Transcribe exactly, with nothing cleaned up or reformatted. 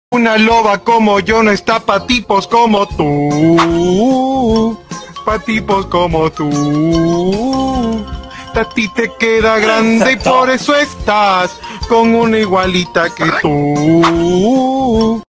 Una loba como yo no está pa' tipos como tú, pa' tipos como tú. A ti te queda grande y por eso estás con una igualita que tú.